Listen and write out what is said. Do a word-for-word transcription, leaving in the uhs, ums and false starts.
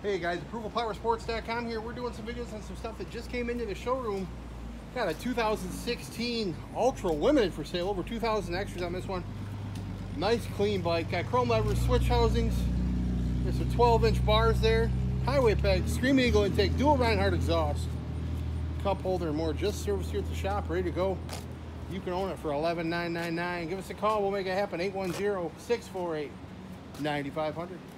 Hey guys, approval power sports dot com here. We're doing some videos on some stuff that just came into the showroom. Got a two thousand sixteen Ultra Limited for sale, over two thousand extras on this one. Nice clean bike, got chrome lever switch housings. There's some twelve inch bars there. Highway peg, Scream Eagle intake, dual Reinhardt exhaust. Cup holder and more, just serviced here at the shop, ready to go. You can own it for eleven nine ninety-nine. Give us a call, we'll make it happen. eight one zero, six four eight, nine five zero zero.